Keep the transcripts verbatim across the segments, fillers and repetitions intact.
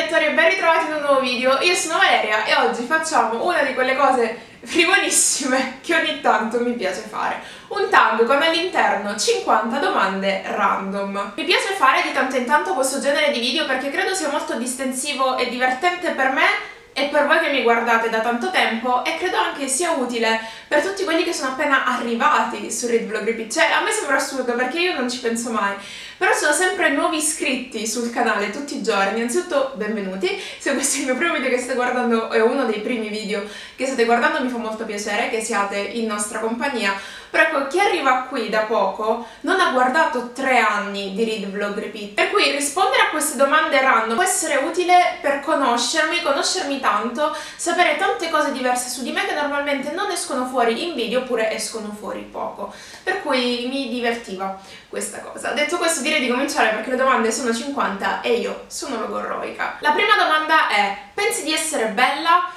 lettori e ben ritrovati in un nuovo video. Io sono Valeria e oggi facciamo una di quelle cose frivolissime che ogni tanto mi piace fare. Un tag con all'interno cinquanta domande random. Mi piace fare di tanto in tanto questo genere di video perché credo sia molto distensivo e divertente per me e per voi che mi guardate da tanto tempo, e credo anche sia utile per tutti quelli che sono appena arrivati su Read Vlog Repeat. Cioè, a me sembra assurdo perché io non ci penso mai, però sono sempre nuovi iscritti sul canale tutti i giorni. Innanzitutto benvenuti, se questo è il mio primo video che state guardando, è uno dei primi video che state guardando, mi fa molto piacere che siate in nostra compagnia. Però ecco, chi arriva qui da poco non ha guardato tre anni di Read Vlog Repeat, per cui rispondere a queste domande random può essere utile per conoscermi, conoscermi tanto, sapere tante cose diverse su di me che normalmente non escono fuori in video oppure escono fuori poco, per cui mi divertiva questa cosa. Detto questo, direi di cominciare perché le domande sono cinquanta e io sono logorroica. La prima domanda è: pensi di essere bella?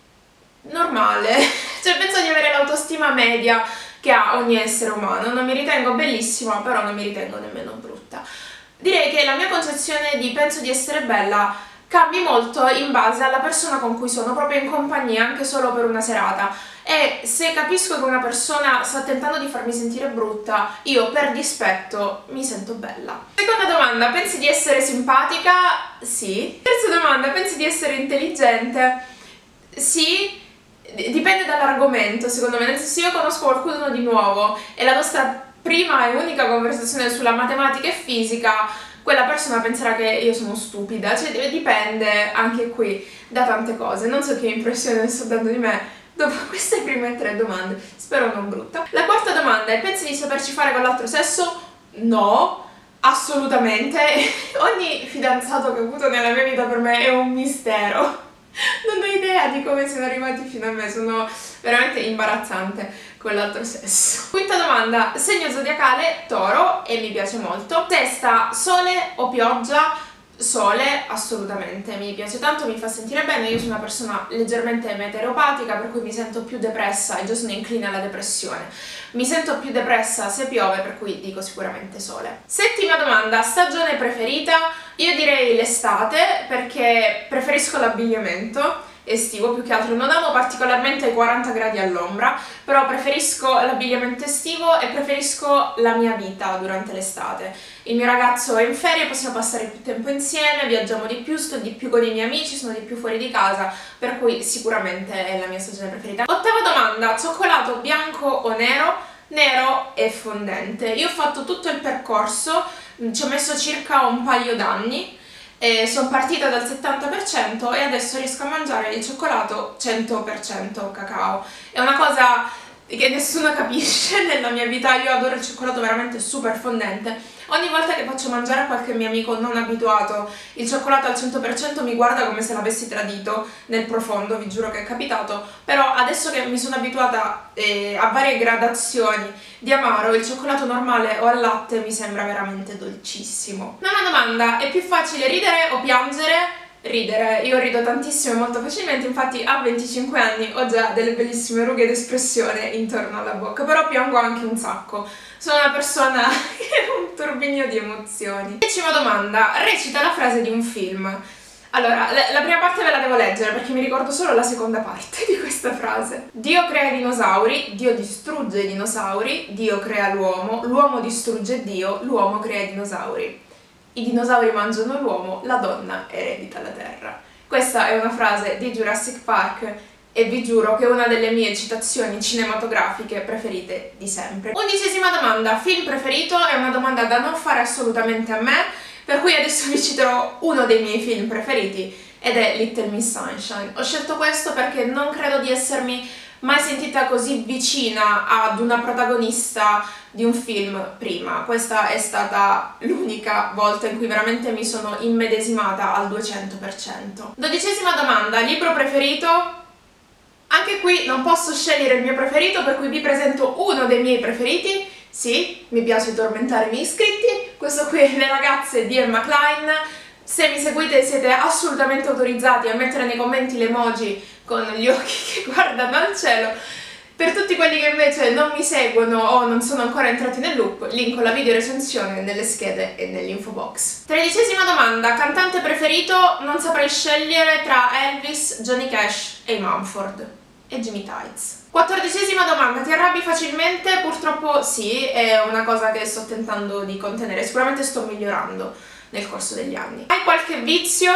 Normale, cioè penso di avere l'autostima media che ha ogni essere umano. Non mi ritengo bellissima, però non mi ritengo nemmeno brutta. Direi che la mia concezione di penso di essere bella cambi molto in base alla persona con cui sono, proprio in compagnia, anche solo per una serata. E se capisco che una persona sta tentando di farmi sentire brutta, io per dispetto mi sento bella. Seconda domanda: pensi di essere simpatica? Sì. Terza domanda: pensi di essere intelligente? Sì. Dipende dall'argomento, secondo me. Nel senso, io conosco qualcuno di nuovo e la nostra prima e unica conversazione sulla matematica e fisica, quella persona penserà che io sono stupida. Cioè dipende anche qui da tante cose. Non so che impressione sto dando di me dopo queste prime tre domande, spero non brutta. La quarta domanda è: pensi di saperci fare con l'altro sesso? No, assolutamente. Ogni fidanzato che ho avuto nella mia vita per me è un mistero. Non ho idea di come siano arrivati fino a me, sono veramente imbarazzante con l'altro sesso. Quinta domanda: segno zodiacale Toro, e mi piace molto. Testa, sole o pioggia? Sole, assolutamente, mi piace tanto, mi fa sentire bene. Io sono una persona leggermente meteoropatica, per cui mi sento più depressa e già sono incline alla depressione. Mi sento più depressa se piove, per cui dico sicuramente sole. Settima domanda: stagione preferita? Io direi l'estate, perché preferisco l'abbigliamento estivo più che altro. Non amo particolarmente i quaranta gradi all'ombra, però preferisco l'abbigliamento estivo e preferisco la mia vita durante l'estate. Il mio ragazzo è in ferie, possiamo passare più tempo insieme, viaggiamo di più, sto di più con i miei amici, sono di più fuori di casa, per cui sicuramente è la mia stagione preferita. Ottava domanda: cioccolato bianco o nero? Nero e fondente. Io ho fatto tutto il percorso, ci ho messo circa un paio d'anni. E sono partita dal settanta per cento e adesso riesco a mangiare il cioccolato cento per cento cacao. È una cosa che nessuno capisce nella mia vita. Io adoro il cioccolato veramente super fondente. Ogni volta che faccio mangiare a qualche mio amico non abituato il cioccolato al cento per cento mi guarda come se l'avessi tradito nel profondo, vi giuro che è capitato. Però adesso che mi sono abituata eh, a varie gradazioni di amaro, il cioccolato normale o al latte mi sembra veramente dolcissimo. Nona domanda: è più facile ridere o piangere? Ridere. Io rido tantissimo e molto facilmente, infatti a venticinque anni ho già delle bellissime rughe d'espressione intorno alla bocca, però piango anche un sacco. Sono una persona che ha un turbinio di emozioni. Decima domanda: recita la frase di un film. Allora, la prima parte ve la devo leggere perché mi ricordo solo la seconda parte di questa frase. Dio crea i dinosauri, Dio distrugge i dinosauri, Dio crea l'uomo, l'uomo distrugge Dio, l'uomo crea i dinosauri. I dinosauri mangiano l'uomo, la donna eredita la terra. Questa è una frase di Jurassic Park e vi giuro che è una delle mie citazioni cinematografiche preferite di sempre. Undicesima domanda: film preferito? È una domanda da non fare assolutamente a me, per cui adesso vi citerò uno dei miei film preferiti ed è Little Miss Sunshine. Ho scelto questo perché non credo di essermi mai sentita così vicina ad una protagonista di un film prima. Questa è stata l'unica volta in cui veramente mi sono immedesimata al duecento per cento. Dodicesima domanda: libro preferito? Anche qui non posso scegliere il mio preferito, per cui vi presento uno dei miei preferiti. Sì, mi piace tormentare i miei iscritti. Questo qui è Le ragazze di Emma Klein. Se mi seguite siete assolutamente autorizzati a mettere nei commenti l'emoji con gli occhi che guardano al cielo. Per tutti quelli che invece non mi seguono o non sono ancora entrati nel loop, linko la video recensione nelle schede e nell'info box. Tredicesima domanda, cantante preferito? Non saprei scegliere tra Elvis, Johnny Cash e Mumford e Jimmy Tights. Quattordicesima domanda, ti arrabbi facilmente? Purtroppo sì, è una cosa che sto tentando di contenere, sicuramente sto migliorando nel corso degli anni. Hai qualche vizio?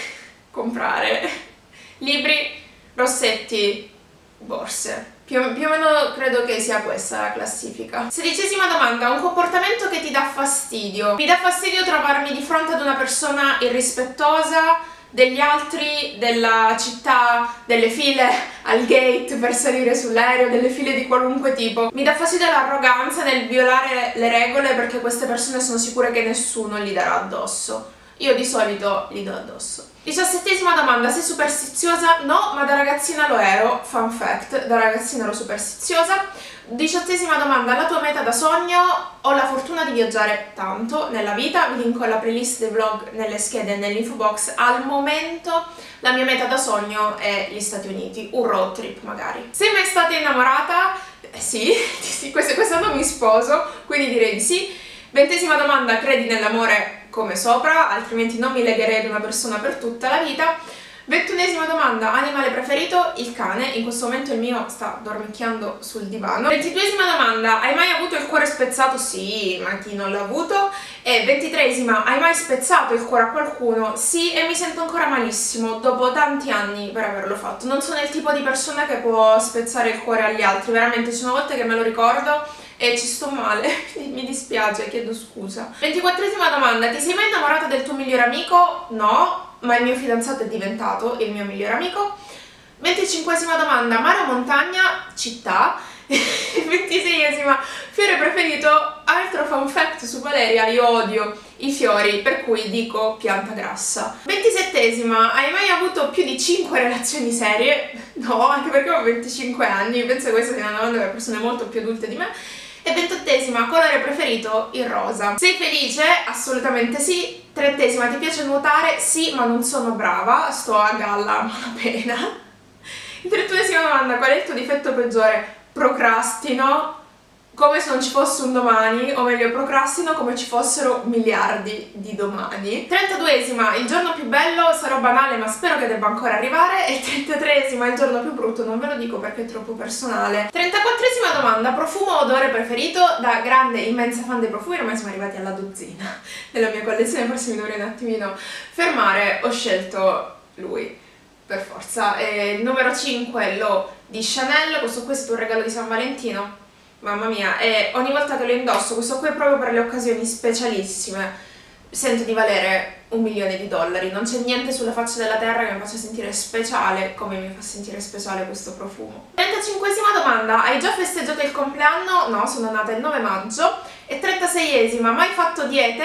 Comprare libri, rossetti, borse. Più, più o meno credo che sia questa la classifica. Sedicesima domanda, un comportamento che ti dà fastidio. Mi dà fastidio trovarmi di fronte ad una persona irrispettosa degli altri, della città, delle file al gate per salire sull'aereo, delle file di qualunque tipo. Mi dà fastidio l'arroganza nel violare le regole perché queste persone sono sicure che nessuno gli darà addosso. Io di solito gli do addosso. Diciassettesima domanda, sei superstiziosa? No, ma da ragazzina lo ero, fun fact, da ragazzina ero superstiziosa. Diciottesima domanda, la tua meta da sogno? Ho la fortuna di viaggiare tanto nella vita, vi linko la playlist dei vlog nelle schede e nell'info box. Al momento la mia meta da sogno è gli Stati Uniti, un road trip magari. Sei mai stata innamorata? Eh, sì, sì, quest'anno mi sposo, quindi direi di sì. Ventesima domanda, credi nell'amore come sopra, altrimenti non mi legherei ad una persona per tutta la vita. Ventunesima domanda, animale preferito? Il cane, in questo momento il mio sta dormicchiando sul divano. Ventiduesima domanda, hai mai avuto il cuore spezzato? Sì, ma chi non l'ha avuto? E ventitreesima, hai mai spezzato il cuore a qualcuno? Sì, e mi sento ancora malissimo dopo tanti anni per averlo fatto. Non sono il tipo di persona che può spezzare il cuore agli altri, veramente ci sono volte che me lo ricordo e ci sto male, mi dispiace, chiedo scusa. ventiquattresima domanda, ti sei mai innamorata del tuo migliore amico? No, ma il mio fidanzato è diventato il mio migliore amico. venticinquesima domanda, mare o montagna? Città. ventiseiesima, fiore preferito? Altro fun fact su Valeria, io odio i fiori, per cui dico pianta grassa. ventisettesima, hai mai avuto più di cinque relazioni serie? No, anche perché ho venticinque anni, penso che questa sia una domanda per persone molto più adulte di me. E ventottesima, colore preferito? Il rosa. Sei felice? Assolutamente sì. Trentesima, ti piace nuotare? Sì, ma non sono brava, sto a galla a malapena. trentunesima domanda, qual è il tuo difetto peggiore? Procrastino come se non ci fosse un domani, o meglio procrastino come ci fossero miliardi di domani. trentaduesima, il giorno più bello, sarò banale ma spero che debba ancora arrivare. E trentatreesima, il giorno più brutto, non ve lo dico perché è troppo personale. trentaquattresima domanda, profumo o odore preferito? Da grande immensa fan dei profumi ormai siamo arrivati alla dozzina nella mia collezione, forse mi dovrei un attimino fermare. Ho scelto lui per forza. E numero cinque, lo di Chanel, questo qui è stato un regalo di San Valentino. Mamma mia, e ogni volta che lo indosso, questo qui è proprio per le occasioni specialissime, sento di valere un milione di dollari. Non c'è niente sulla faccia della terra che mi faccia sentire speciale come mi fa sentire speciale questo profumo. trentacinquesima domanda, hai già festeggiato il compleanno? No, sono nata il nove maggio. E trentaseiesima, mai fatto diete?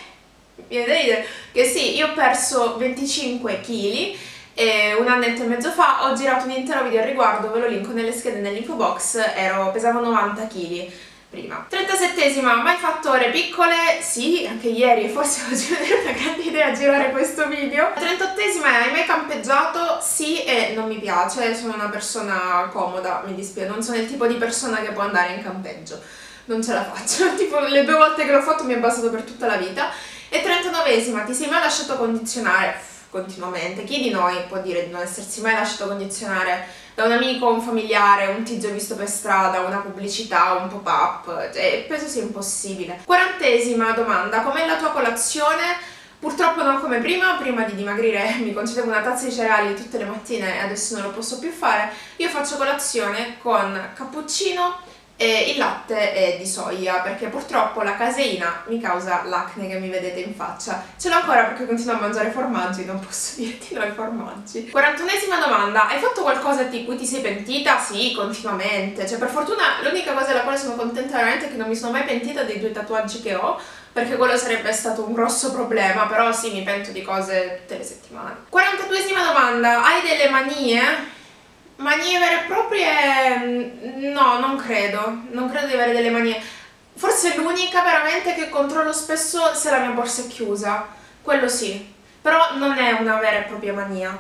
Mi viene da ridere che sì, io ho perso venticinque chili e un annetto e mezzo fa, ho girato un intero video al riguardo, ve lo linko nelle schede nell'info box, ero, pesavo novanta chili prima. trentasettesima, mai fatto ore piccole? Sì, anche ieri, e forse oggi è una grande idea girare questo video. trentottesima, hai mai campeggiato? Sì, e non mi piace, sono una persona comoda, mi dispiace, non sono il tipo di persona che può andare in campeggio, non ce la faccio, tipo le due volte che l'ho fatto mi è bastato per tutta la vita. E trentanovesima, ti sei mai lasciato condizionare? Continuamente. Chi di noi può dire di non essersi mai lasciato condizionare da un amico, un familiare, un tizio visto per strada, una pubblicità, un pop-up? Cioè, penso sia impossibile. Quarantesima domanda, com'è la tua colazione? Purtroppo non come prima, prima di dimagrire mi concedevo una tazza di cereali tutte le mattine e adesso non lo posso più fare. Io faccio colazione con cappuccino e il latte è di soia perché purtroppo la caseina mi causa l'acne che mi vedete in faccia. Ce l'ho ancora perché continuo a mangiare formaggi, non posso dirti no ai formaggi. quarantunesima domanda, hai fatto qualcosa di cui ti sei pentita? Sì, continuamente, cioè per fortuna l'unica cosa della quale sono contenta veramente è che non mi sono mai pentita dei due tatuaggi che ho, perché quello sarebbe stato un grosso problema, però sì, mi pento di cose tutte le settimane. quarantaduesima domanda, hai delle manie? Manie vere e proprie? No, non credo, non credo di avere delle manie. Forse l'unica veramente che controllo spesso se la mia borsa è chiusa, quello sì, però non è una vera e propria mania. quarantacinque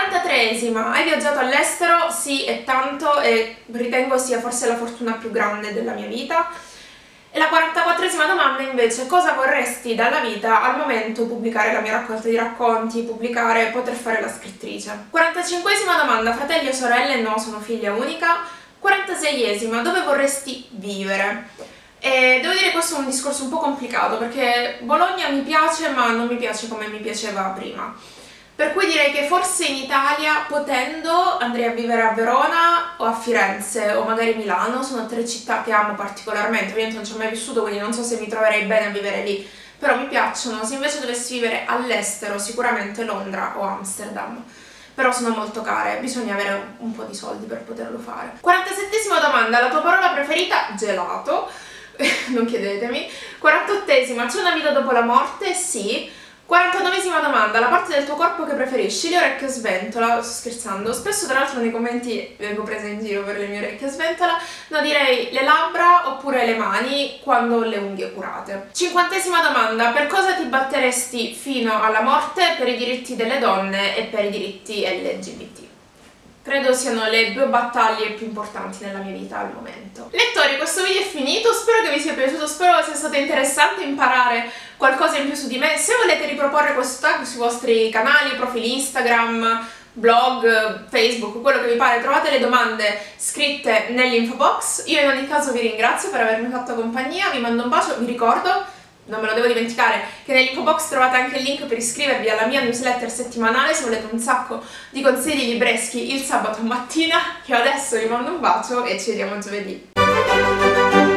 quarantatreesima, hai viaggiato all'estero? Sì, e tanto, e ritengo sia forse la fortuna più grande della mia vita. E la quarantaquattresima domanda invece, cosa vorresti dalla vita? Al momento pubblicare la mia raccolta di racconti, pubblicare, poter fare la scrittrice. quarantacinquesima domanda, fratelli o sorelle? No, sono figlia unica. quarantaseiesima, dove vorresti vivere? E devo dire che questo è un discorso un po' complicato perché Bologna mi piace ma non mi piace come mi piaceva prima. Per cui direi che forse in Italia, potendo, andrei a vivere a Verona o a Firenze o magari Milano, sono tre città che amo particolarmente, ovviamente non ci ho mai vissuto quindi non so se mi troverei bene a vivere lì, però mi piacciono. Se invece dovessi vivere all'estero, sicuramente Londra o Amsterdam, però sono molto care, bisogna avere un po' di soldi per poterlo fare. quarantasettesima domanda, la tua parola preferita? Gelato, non chiedetemi. quarantottesima, c'è una vita dopo la morte? Sì. quarantanovesima domanda, la parte del tuo corpo che preferisci? Le orecchie a sventola, sto scherzando, spesso tra l'altro nei commenti vengo presa in giro per le mie orecchie a sventola, no, direi le labbra oppure le mani quando ho le unghie curate. cinquantesima domanda, per cosa ti batteresti fino alla morte? Per i diritti delle donne e per i diritti L G B T. Credo siano le due battaglie più importanti nella mia vita al momento. Lettori, questo video è finito, spero che vi sia piaciuto, spero sia stato interessante imparare qualcosa in più su di me. Se volete riproporre questo tag sui vostri canali, profili Instagram, blog, Facebook, quello che vi pare, trovate le domande scritte nell'info box. Io in ogni caso vi ringrazio per avermi fatto compagnia, vi mando un bacio, vi ricordo, non me lo devo dimenticare, che nell'info box trovate anche il link per iscrivervi alla mia newsletter settimanale se volete un sacco di consigli libreschi il sabato mattina. Io adesso vi mando un bacio e ci vediamo giovedì.